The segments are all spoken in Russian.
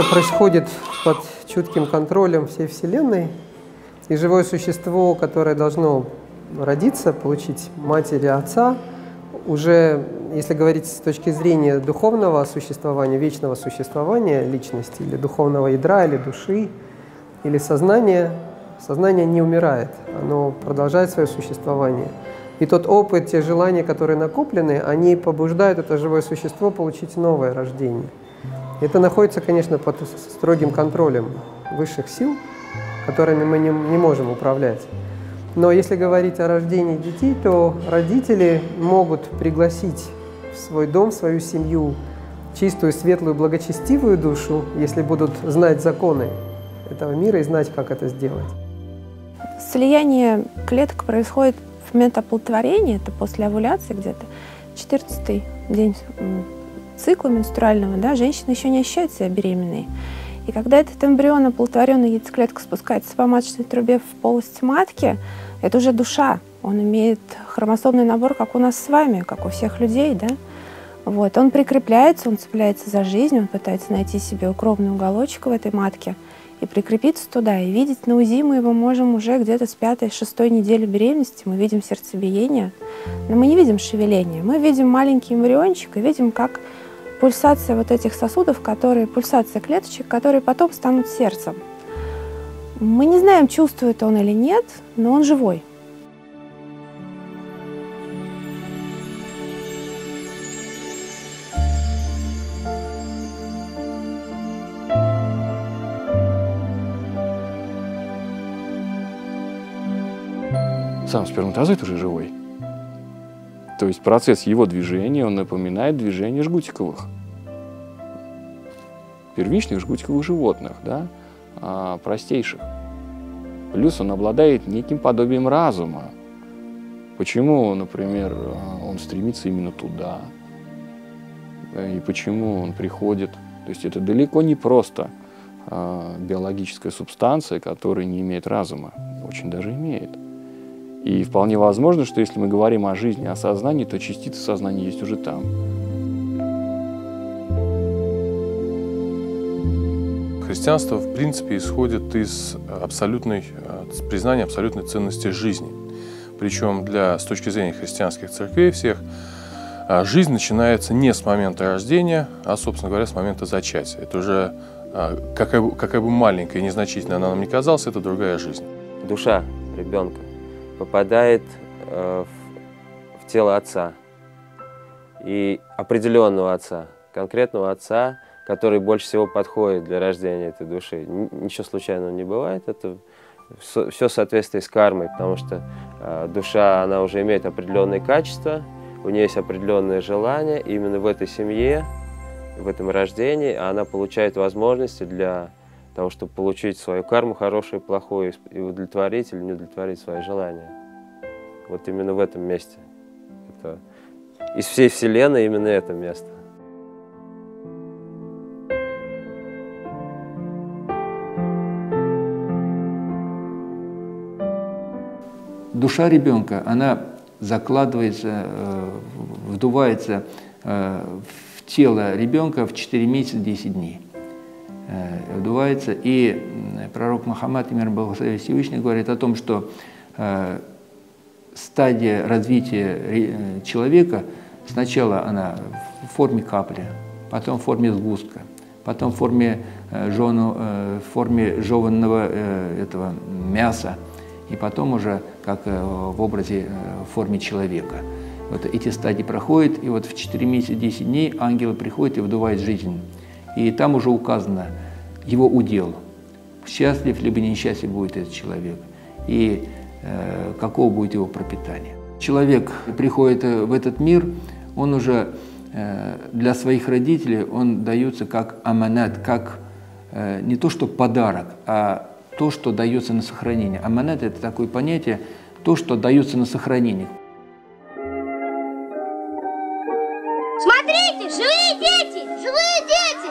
это происходит под чутким контролем всей Вселенной. И живое существо, которое должно родиться, получить мать или отца, уже, если говорить с точки зрения духовного существования, вечного существования личности, или духовного ядра, или души, или сознания, сознание не умирает, оно продолжает свое существование. И тот опыт, те желания, которые накоплены, они побуждают это живое существо получить новое рождение. Это находится, конечно, под строгим контролем высших сил, которыми мы не можем управлять. Но если говорить о рождении детей, то родители могут пригласить в свой дом, в свою семью чистую, светлую, благочестивую душу, если будут знать законы этого мира и знать, как это сделать. Слияние клеток происходит в момент оплодотворения, это после овуляции где-то, 14-й день цикла менструального, да, женщина еще не ощущает себя беременной. И когда этот эмбрион, оплодотворенная яйцеклетка, спускается по маточной трубе в полость матки, это уже душа. Он имеет хромосомный набор, как у нас с вами, как у всех людей, да? Вот. Он прикрепляется, он цепляется за жизнь, он пытается найти себе укромный уголочек в этой матке и прикрепиться туда. И видеть на УЗИ мы его можем уже где-то с 5-6 недели беременности. Мы видим сердцебиение, но мы не видим шевеления. Мы видим маленький эмбриончик и видим, как пульсация вот этих сосудов, пульсация клеточек, которые потом станут сердцем. Мы не знаем, чувствует он или нет, но он живой. Сам сперматозоид уже живой. То есть процесс его движения, он напоминает движение жгутиковых, первичных жгутиковых животных, да, простейших. Плюс он обладает неким подобием разума. Почему, например, он стремится именно туда, и почему он приходит. То есть это далеко не просто биологическая субстанция, которая не имеет разума, очень даже имеет. И вполне возможно, что если мы говорим о жизни, о сознании, то частица сознания есть уже там. Христианство, в принципе, исходит из признания абсолютной ценности жизни. Причем с точки зрения христианских церквей всех, жизнь начинается не с момента рождения, а, собственно говоря, с момента зачатия. Это уже, какая бы маленькая и незначительная она нам не казалась, это другая жизнь. Душа ребенка попадает в тело отца, и определенного отца, конкретного отца, который больше всего подходит для рождения этой души. Ничего случайного не бывает, это все в соответствии с кармой, потому что душа, она уже имеет определенные качества, у нее есть определенные желания, и именно в этой семье, в этом рождении она получает возможности для того, чтобы получить свою карму, хорошую и плохую, и удовлетворить или не удовлетворить свои желания. Вот именно в этом месте. Это из всей Вселенной именно это место. Душа ребенка, она закладывается, вдувается в тело ребенка в 4 месяца 10 дней. Вдувается, и пророк Мухаммад, мир благословен Всевышний, говорит о том, что стадия развития человека, сначала она в форме капли, потом в форме сгустка, потом в форме жеванного этого мяса, и потом уже как в образе, в форме человека. Вот эти стадии проходят, и вот в 4 месяца 10 дней ангелы приходят и вдувают жизнь. И там уже указано его удел, счастлив либо несчастлив будет этот человек, и какого будет его пропитание. Человек приходит в этот мир, он уже для своих родителей, он дается как аманат, как не то что подарок, а то, что дается на сохранение. Аманат – это такое понятие, то, что дается на сохранение. Смотрите, живые дети! Живые дети!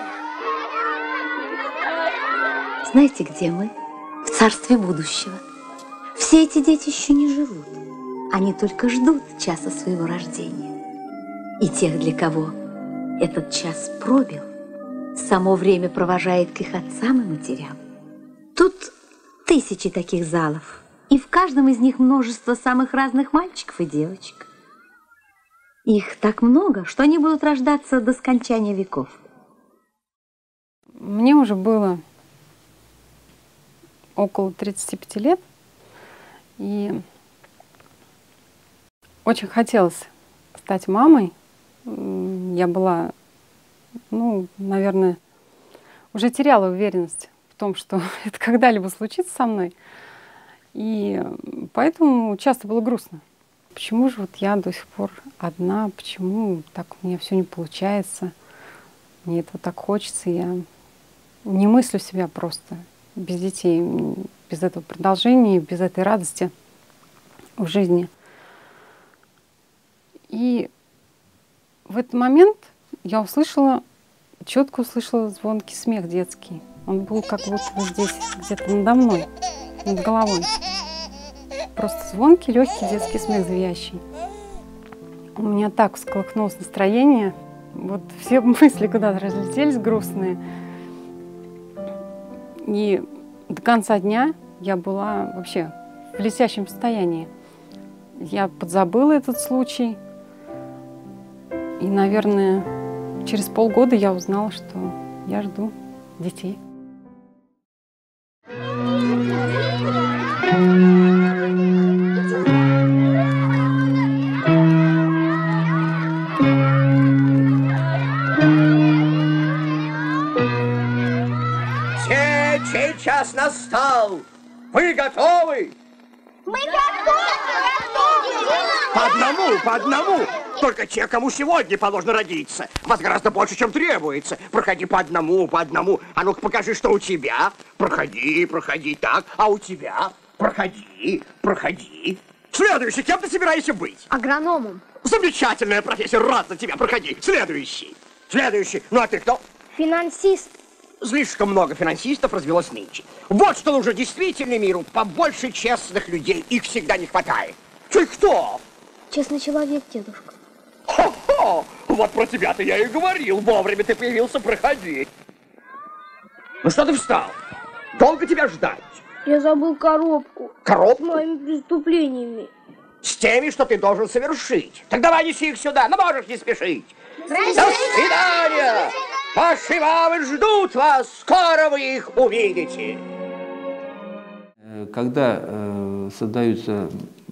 Знаете, где мы? В царстве будущего. Все эти дети еще не живут. Они только ждут часа своего рождения. И тех, для кого этот час пробил, само время провожает к их отцам и матерям. Тут тысячи таких залов, и в каждом из них множество самых разных мальчиков и девочек. Их так много, что они будут рождаться до скончания веков. Мне уже было около 35 лет, и очень хотелось стать мамой. Я была, наверное, уже теряла уверенность в том, что это когда-либо случится со мной. И поэтому часто было грустно. Почему же вот я до сих пор одна? Почему так у меня все не получается? Мне этого так хочется. Я не мыслю себя просто без детей, без этого продолжения, без этой радости в жизни. И в этот момент я четко услышала звонкий смех детский. Он был как будто вот здесь, где-то надо мной, над головой. Просто звонкий, легкий детский смех, звенящий. У меня так всколыхнулось настроение. Вот все мысли куда-то разлетелись грустные. И до конца дня я была вообще в блестящем состоянии. Я подзабыла этот случай. И, наверное, через полгода я узнала, что я жду детей. Час настал. Вы готовы? Мы готовы! По одному. Только те, кому сегодня положено родиться. Вас гораздо больше, чем требуется. Проходи по одному. А ну-ка покажи, что у тебя. Проходи, так. А у тебя? Проходи. Следующий, кем ты собираешься быть? Агрономом. Замечательная профессия, рад за тебя. Проходи. Следующий. Ну а ты кто? Финансист. Слишком много финансистов развелось нынче. Вот что нужно действительно миру. Побольше честных людей. Их всегда не хватает. Ты кто? Честный человек, дедушка. Хо-хо! Вот про тебя-то я и говорил. Вовремя ты появился, проходи. Ну что ты встал? Долго тебя ждать? Я забыл коробку. Коробку? С моими преступлениями. С теми, что ты должен совершить. Так давай неси их сюда, но можешь не спешить. До свидания! Ваши мамы ждут вас, скоро вы их увидите. Когда создается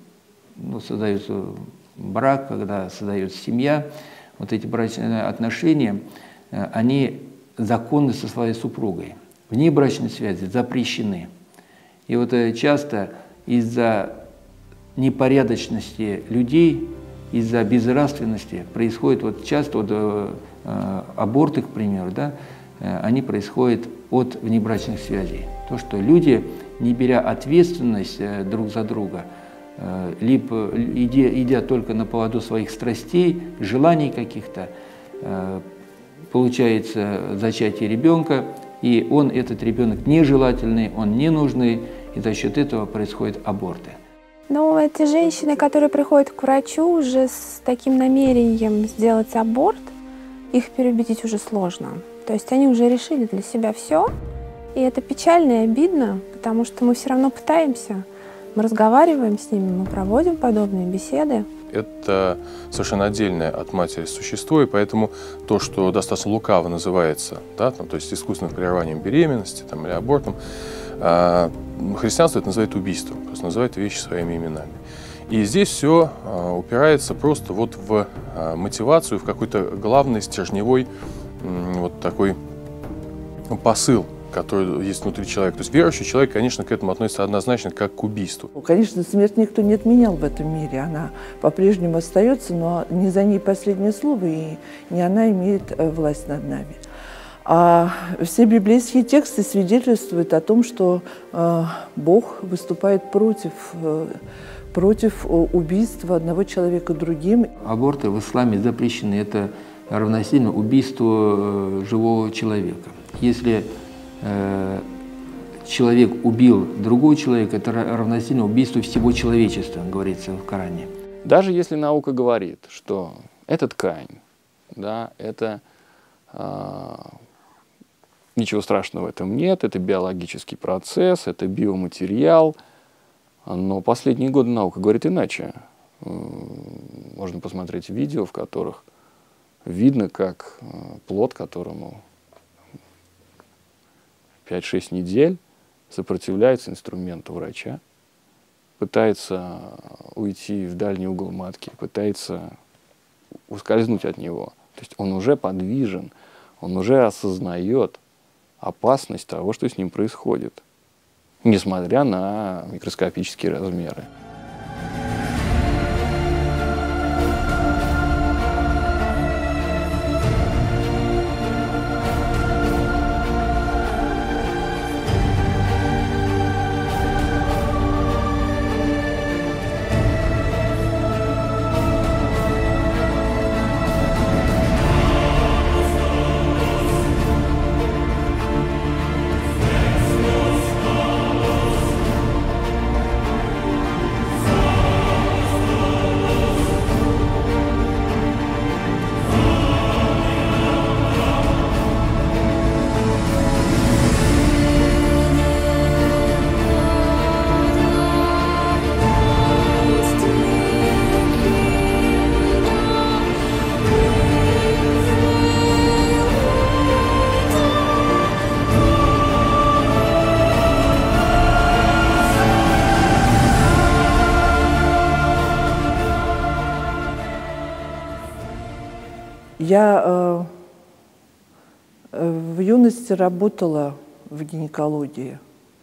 брак, когда создается семья, вот эти брачные отношения, они законны со своей супругой. Внебрачные связи запрещены. И вот часто из-за непорядочности людей, из-за безнравственности происходит часто аборты, к примеру, они происходят от внебрачных связей. То, что люди, не беря ответственность друг за друга, либо идя только на поводу своих страстей, желаний каких-то, получается зачатие ребенка, и этот ребенок нежелательный, он ненужный, и за счет этого происходят аборты. Но эти женщины, которые приходят к врачу уже с таким намерением сделать аборт, их переубедить уже сложно. То есть они уже решили для себя все, и это печально и обидно, потому что мы все равно пытаемся, мы разговариваем с ними, мы проводим подобные беседы. Это совершенно отдельное от матери существо, и поэтому то, что достаточно лукаво называется, то есть искусственным прерыванием беременности или абортом, христианство это называет убийством, просто называет вещи своими именами. И здесь все упирается просто в мотивацию, в какой-то главный стержневой такой посыл, который есть внутри человека. То есть верующий человек, конечно, к этому относится однозначно как к убийству. Конечно, смерть никто не отменял в этом мире. Она по-прежнему остается, но не за ней последнее слово, и не она имеет власть над нами. А все библейские тексты свидетельствуют о том, что Бог выступает против убийства одного человека другим. Аборты в исламе запрещены. Это равносильно убийству живого человека. Если человек убил другого человека, это равносильно убийству всего человечества, говорится в Коране. Даже если наука говорит, что это ткань, это Ничего страшного в этом нет, это биологический процесс, это биоматериал. Но последние годы наука говорит иначе. Можно посмотреть видео, в которых видно, как плод, которому 5-6 недель, сопротивляется инструменту врача, пытается уйти в дальний угол матки, пытается ускользнуть от него. То есть он уже подвижен, он уже осознает опасность того, что с ним происходит, несмотря на микроскопические размеры. Я в юности работала в гинекологии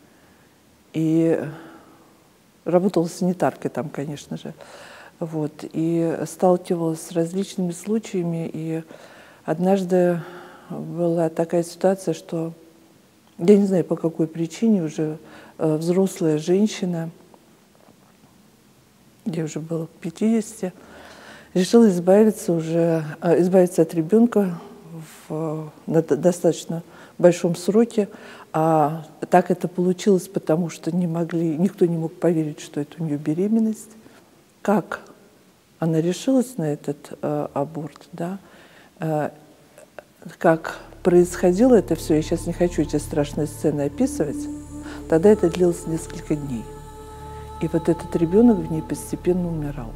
и работала санитаркой там, конечно же. Вот, и сталкивалась с различными случаями. И однажды была такая ситуация, что я не знаю, по какой причине уже взрослая женщина, ей уже было к 50, решила избавиться от ребенка на достаточно большом сроке. А так это получилось, потому что никто не мог поверить, что это у нее беременность. Как она решилась на этот аборт, да? Как происходило это все, я сейчас не хочу эти страшные сцены описывать, тогда это длилось несколько дней. И вот этот ребенок в ней постепенно умирал.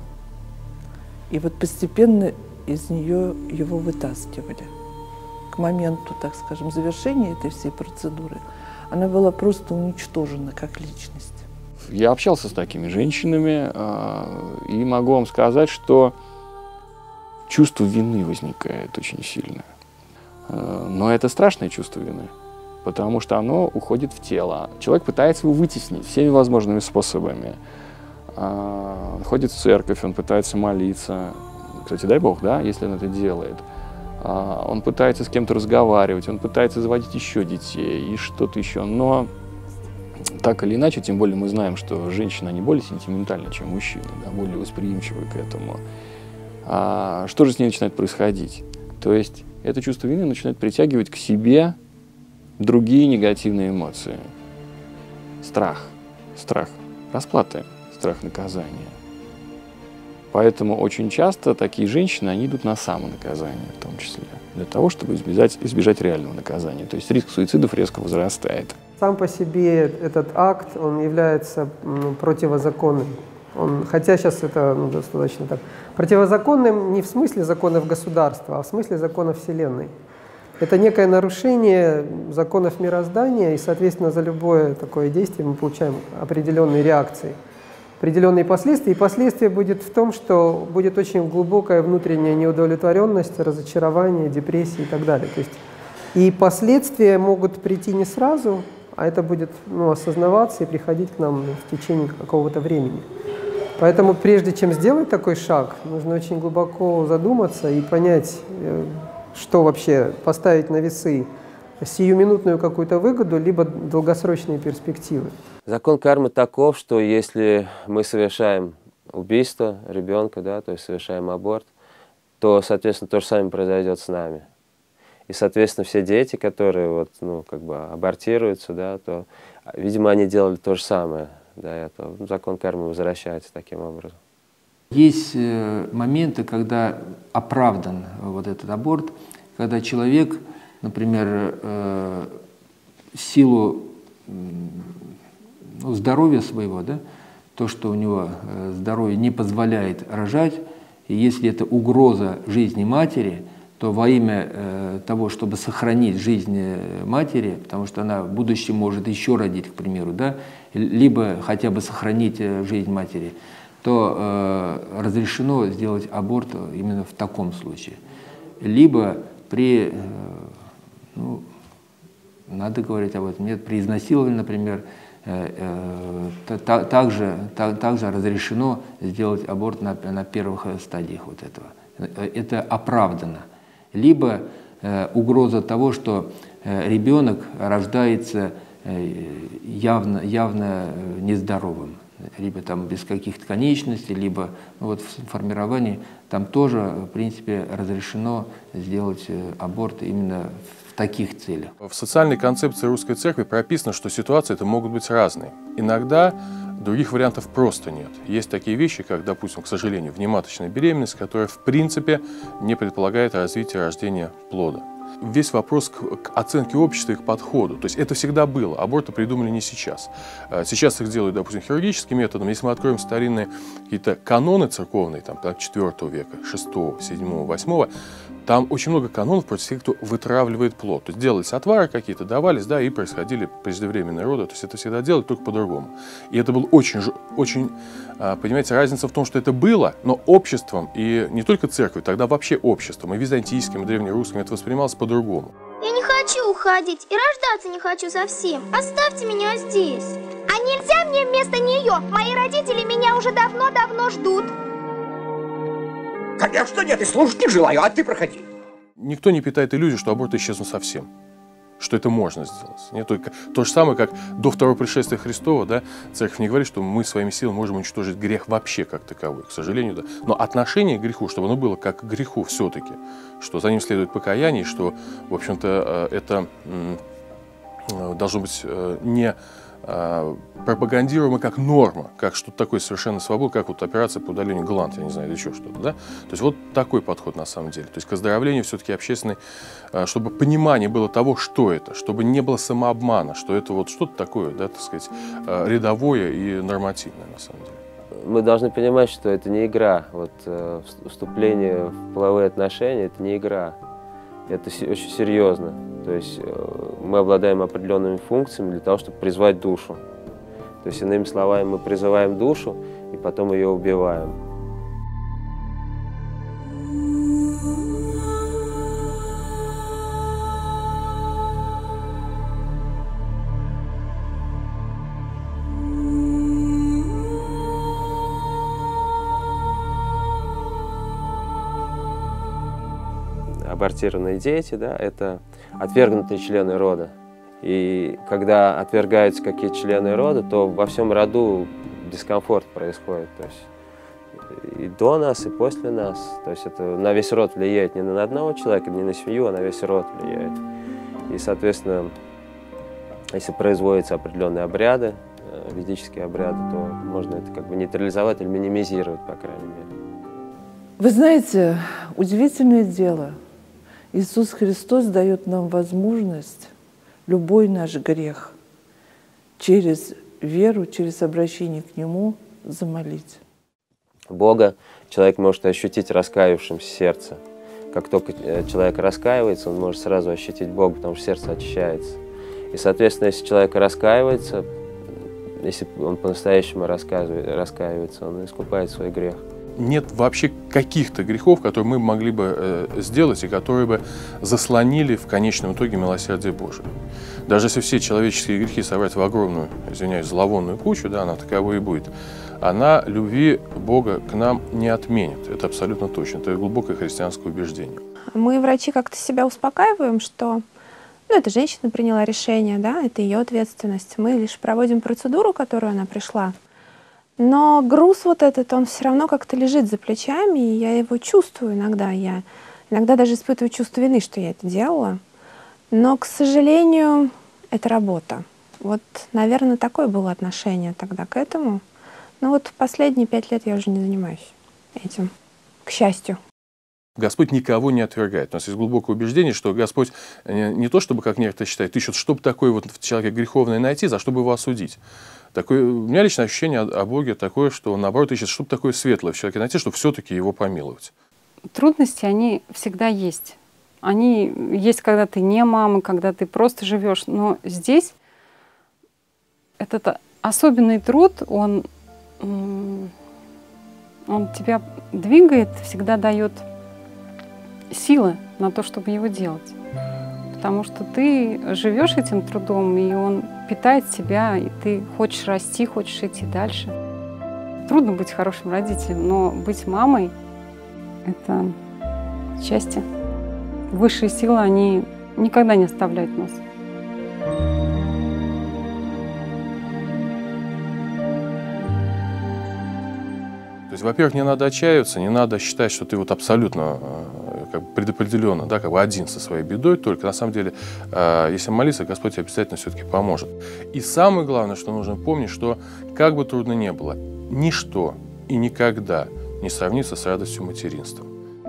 И вот постепенно из нее его вытаскивали. К моменту, так скажем, завершения этой всей процедуры она была просто уничтожена как личность. Я общался с такими женщинами и могу вам сказать, что чувство вины возникает очень сильно. Но это страшное чувство вины, потому что оно уходит в тело. Человек пытается его вытеснить всеми возможными способами. Ходит в церковь, он пытается молиться. Кстати, дай Бог, да, если он это делает. Он пытается с кем-то разговаривать, он пытается заводить еще детей и что-то еще. Но так или иначе, тем более мы знаем, что женщины, они более сентиментальны, чем мужчины, да, более восприимчивы к этому. Что же с ней начинает происходить? То есть это чувство вины начинает притягивать к себе другие негативные эмоции. Страх расплаты, страх наказания. Поэтому очень часто такие женщины, они идут на самонаказание в том числе, для того, чтобы избежать реального наказания. То есть риск суицидов резко возрастает. Сам по себе этот акт, он является противозаконным. Хотя сейчас это достаточно так. Противозаконным не в смысле законов государства, а в смысле законов Вселенной. Это некое нарушение законов мироздания, и, соответственно, за любое такое действие мы получаем определенные реакции, определенные последствия. И последствие будет в том, что будет очень глубокая внутренняя неудовлетворенность, разочарование, депрессия и так далее. То есть, и последствия могут прийти не сразу, а это будет осознаваться и приходить к нам в течение какого-то времени. Поэтому прежде чем сделать такой шаг, нужно очень глубоко задуматься и понять, что вообще поставить на весы: сиюминутную какую-то выгоду, либо долгосрочные перспективы. Закон кармы таков, что если мы совершаем убийство ребенка, да, то есть совершаем аборт, то, соответственно, то же самое произойдет с нами. И, соответственно, все дети, которые абортируются, да, то, видимо, они делали то же самое. Да, это закон кармы возвращается таким образом. Есть моменты, когда оправдан вот этот аборт, когда человек, например, в силу здоровья своего, да, то, что у него здоровье не позволяет рожать, и если это угроза жизни матери, то во имя того, чтобы сохранить жизнь матери, потому что она в будущем может еще родить, к примеру, да, либо хотя бы сохранить жизнь матери, то разрешено сделать аборт именно в таком случае. Либо при, ну, надо говорить об этом, нет, при изнасиловании, например, также разрешено сделать аборт на первых стадиях вот этого. Это оправдано. Либо угроза того, что ребенок рождается явно нездоровым, либо там без каких-то конечностей, либо вот в формировании, там тоже, в принципе, разрешено сделать аборт именно в таких целях. В социальной концепции Русской Церкви прописано, что ситуации это могут быть разные. Иногда других вариантов просто нет. Есть такие вещи, как, допустим, к сожалению, внематочная беременность, которая в принципе не предполагает развитие рождения плода. Весь вопрос к оценке общества и к подходу. То есть это всегда было. Аборты придумали не сейчас. Сейчас их делают, допустим, хирургическим методом. Если мы откроем старинные какие-то каноны церковные, там, IV века, VI, VII, VIII, там очень много канонов против тех, кто вытравливает плод. То есть делались отвары какие-то, давались, да, и происходили преждевременные роды. То есть это всегда делали, только по-другому. И это был очень, понимаете, разница в том, что это было, но обществом, и не только церковью, тогда вообще обществом, и византийским, и древнерусским, это воспринималось по-другому. Я не хочу уходить и рождаться не хочу совсем. Оставьте меня здесь. А нельзя мне вместо нее? Мои родители меня уже давно-давно ждут. Конечно нет, и слушать не желаю, а ты проходи. Никто не питает иллюзию, что аборт исчезнут совсем, что это можно сделать. Не только то же самое, как до второго пришествия Христова, да, церковь не говорит, что мы своими силами можем уничтожить грех вообще как таковой, к сожалению, да. Но отношение к греху, чтобы оно было как к греху все-таки, что за ним следует покаяние, что, в общем-то, это должно быть не пропагандируемо как норма, как что-то такое совершенно свободное, как вот операция по удалению гланд, я не знаю, или еще что-то, да? То есть вот такой подход на самом деле. То есть к оздоровлению все-таки общественной, чтобы понимание было того, что это, чтобы не было самообмана, что это вот что-то такое, да, так сказать, рядовое и нормативное на самом деле. Мы должны понимать, что это не игра. Вот вступление в половые отношения – это не игра. Это очень серьезно. То есть мы обладаем определенными функциями для того, чтобы призвать душу. То есть, иными словами, мы призываем душу и потом ее убиваем. Абортированные дети, да, это отвергнутые члены рода. И когда отвергаются какие-то члены рода, то во всем роду дискомфорт происходит. То есть и до нас, и после нас. То есть это на весь род влияет не на одного человека, не на семью, а на весь род влияет. И, соответственно, если производятся определенные обряды, ведические обряды, то можно это как бы нейтрализовать или минимизировать, по крайней мере. Вы знаете, удивительное дело. Иисус Христос дает нам возможность любой наш грех через веру, через обращение к Нему замолить. Бога человек может ощутить раскаявшимся сердце. Как только человек раскаивается, он может сразу ощутить Бога, потому что сердце очищается. И, соответственно, если человек раскаивается, если он по-настоящему раскаивается, он искупает свой грех. Нет вообще каких-то грехов, которые мы могли бы сделать и которые бы заслонили в конечном итоге милосердие Божие. Даже если все человеческие грехи собрать в огромную, извиняюсь, зловонную кучу, да, она таковой и будет, она любви Бога к нам не отменит. Это абсолютно точно. Это глубокое христианское убеждение. Мы, врачи, как-то себя успокаиваем, что эта женщина приняла решение, да, это ее ответственность. Мы лишь проводим процедуру, которую она пришла. Но груз вот этот, он все равно как-то лежит за плечами, и я его чувствую иногда. Я иногда даже испытываю чувство вины, что я это делала. Но, к сожалению, это работа. Вот, наверное, такое было отношение тогда к этому. Но вот последние 5 лет я уже не занимаюсь этим, к счастью. Господь никого не отвергает. У нас есть глубокое убеждение, что Господь не то, чтобы, как некоторые считают, ищет, чтобы такое вот в человеке греховное найти, за что бы его осудить. Такое, у меня личное ощущение о Боге такое, что он, наоборот, ищет, чтобы такое светлое в человеке найти, чтобы все-таки его помиловать. Трудности, они всегда есть. Они есть, когда ты не мама, когда ты просто живешь. Но здесь этот особенный труд, он тебя двигает, всегда дает силы на то, чтобы его делать. Потому что ты живешь этим трудом, и он питает тебя, и ты хочешь расти, хочешь идти дальше. Трудно быть хорошим родителем, но быть мамой — это счастье. Высшие силы, они никогда не оставляют нас. То есть, во-первых, не надо отчаиваться, не надо считать, что ты вот абсолютно как бы предопределенно, да, как бы один со своей бедой, только на самом деле, если молиться, Господь обязательно все-таки поможет. И самое главное, что нужно помнить, что как бы трудно ни было, ничто и никогда не сравнится с радостью материнства.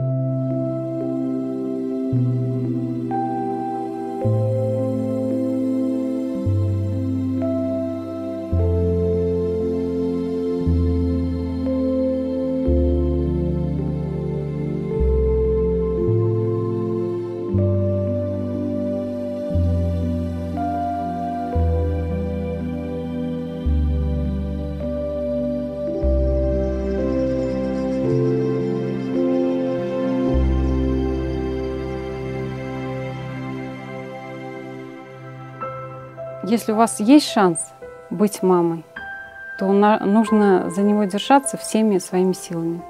Если у вас есть шанс быть мамой, то нужно за него держаться всеми своими силами.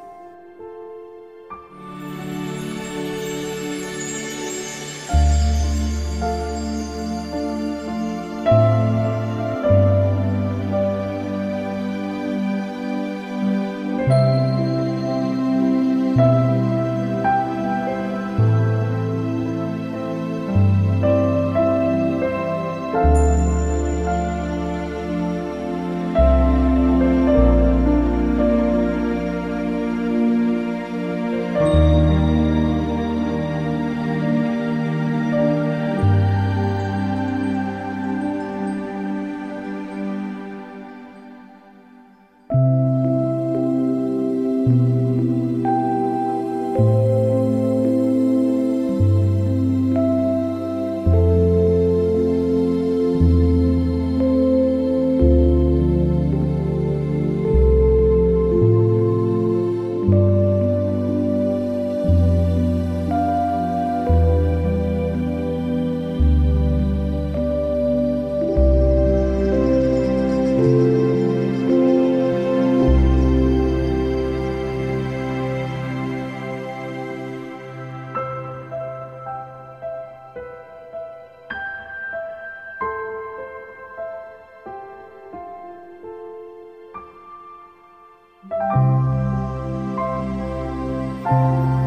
Thank you.